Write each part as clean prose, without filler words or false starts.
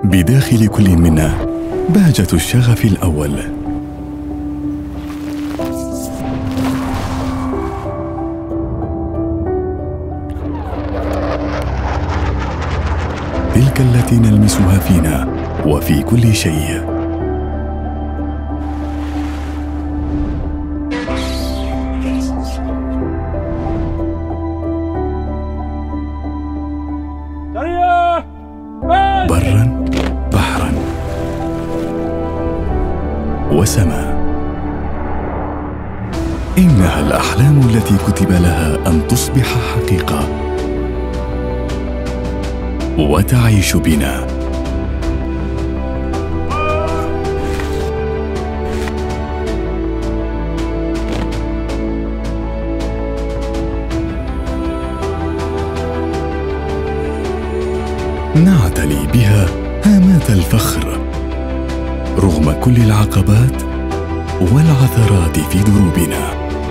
بداخل كل منا بهجة الشغف الأول. تلك التي نلمسها فينا وفي كل شيء. برا، بحرا، وسماء. إنها الأحلام التي كتب لها أن تصبح حقيقة وتعيش بنا. نعتلي بها هامات الفخر رغم كل العقبات والعثرات في دروبنا.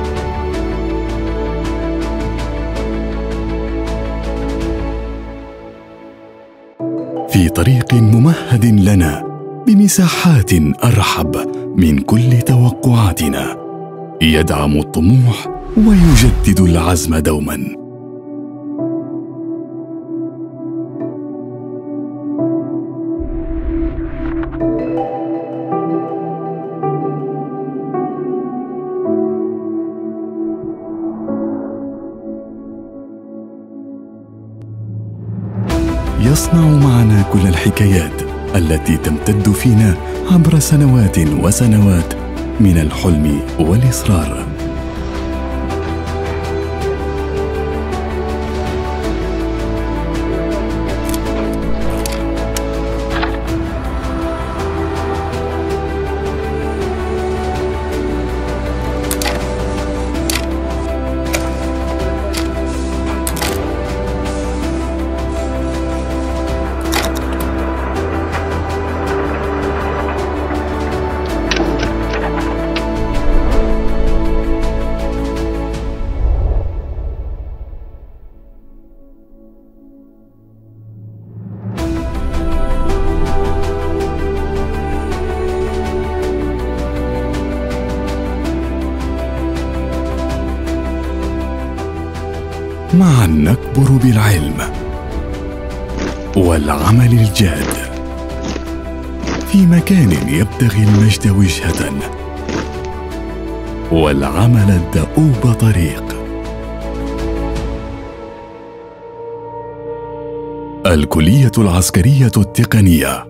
في طريق ممهد لنا بمساحات أرحب من كل توقعاتنا، يدعم الطموح ويجدد العزم دوماً. يصنع معنا كل الحكايات التي تمتد فينا عبر سنوات وسنوات من الحلم والإصرار. معا نكبر بالعلم والعمل الجاد في مكان يبتغي المجد وجهة والعمل الدؤوب طريق. الكلية العسكرية التقنية